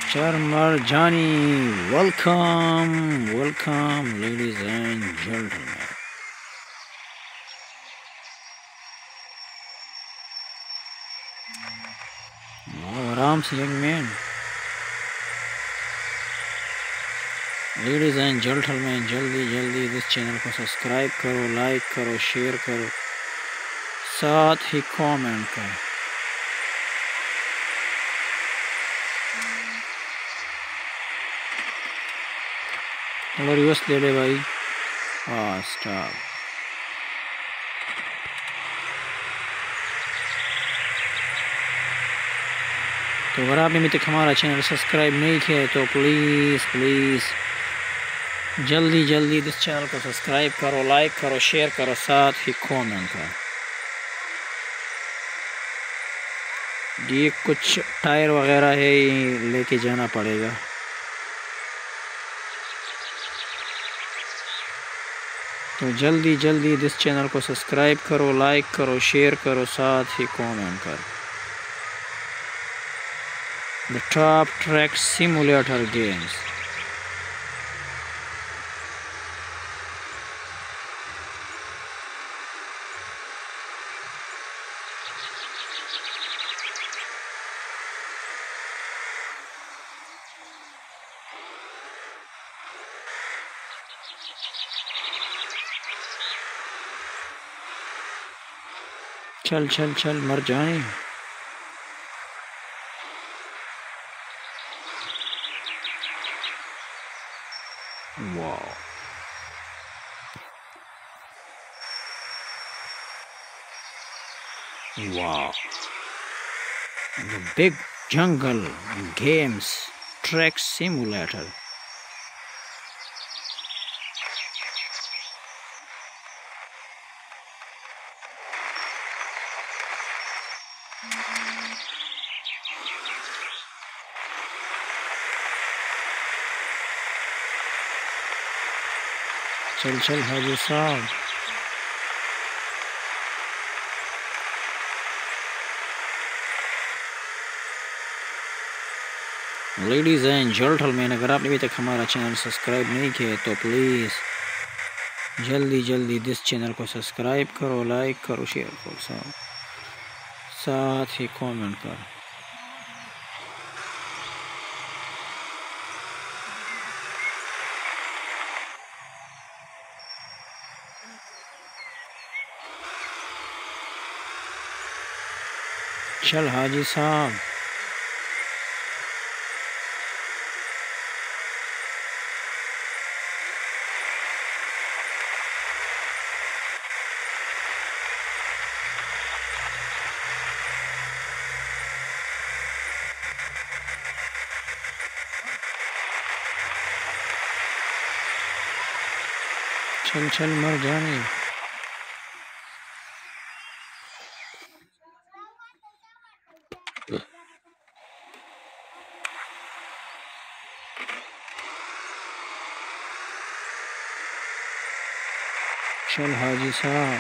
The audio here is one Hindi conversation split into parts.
Mr. Johnny, welcome, ladies and gentlemen. आराम से young man. Ladies and gentlemen, जल्दी इस चैनल को सब्सक्राइब करो, लाइक करो, शेयर करो, साथ ही कमेंट करो. और रिवर्स ले ले भाई. स्टॉप. तो अगर आपने अभी तक हमारा चैनल सब्सक्राइब नहीं किया है तो प्लीज़ जल्दी इस चैनल को सब्सक्राइब करो, लाइक करो, शेयर करो, साथ ही कमेंट करो. ये कुछ टायर वगैरह है, लेके जाना पड़ेगा. तो जल्दी इस चैनल को सब्सक्राइब करो, लाइक करो, शेयर करो, साथ ही कमेंट करो. The top track simulator games. चल मर जाए. Wow. The big jungle games track simulator. चल हाजी साहब. लेडीज एंड जेंटलमैन, अगर आपने अभी तक हमारा चैनल सब्सक्राइब नहीं किया तो प्लीज़ जल्दी इस चैनल को सब्सक्राइब करो, लाइक करो, शेयर करो, साथ ही कमेंट करो. चल हाजी साहब. चल मर जाने. चल हाजी साहब.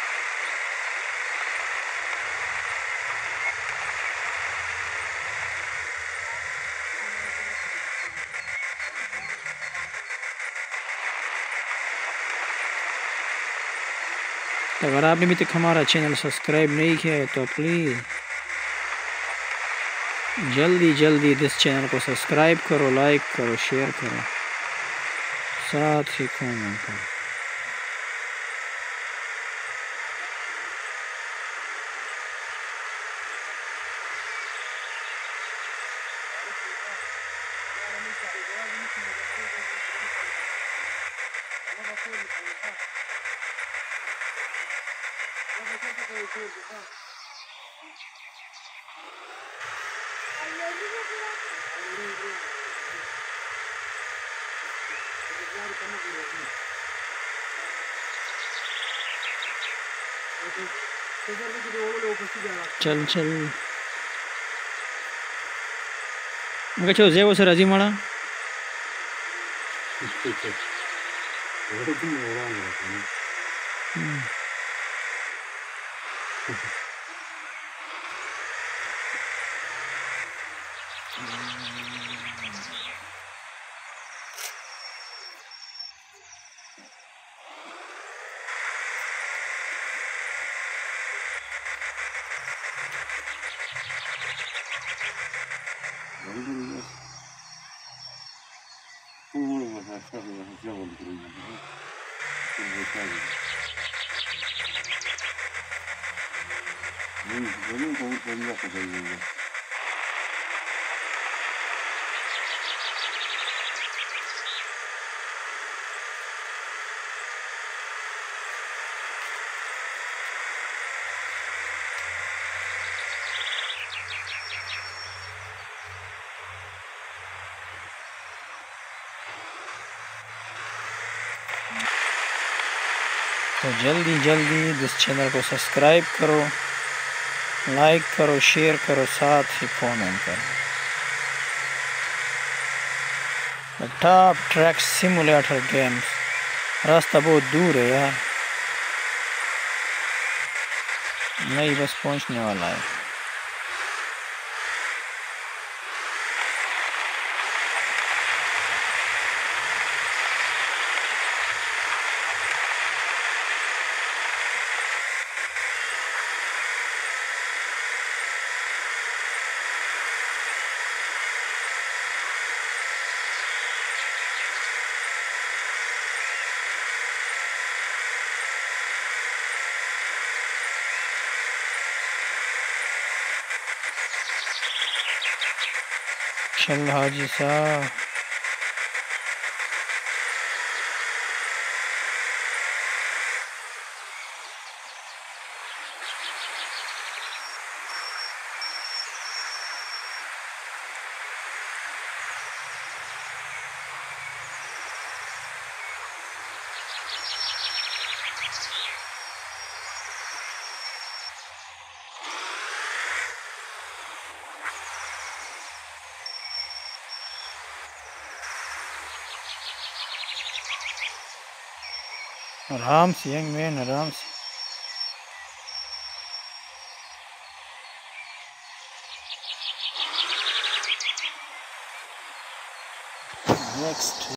तो अगर आपने अभी तक हमारा चैनल सब्सक्राइब नहीं किया है तो प्लीज़ जल्दी इस चैनल को सब्सक्राइब करो, लाइक करो, शेयर करो, साथ ही कमेंट करो. चल मग चो जेव सर अजी माड़ा. तो जल्दी जल्दी इस चैनल को सब्सक्राइब करो, लाइक करो, शेयर करो, साथ ही कमेंट करो। Top track simulator games. रास्ता बहुत दूर है यार, नहीं बस पहुंचने वाला है। चल हाजी साहब, आराम से यंग मैन, आराम से। नेक्स्ट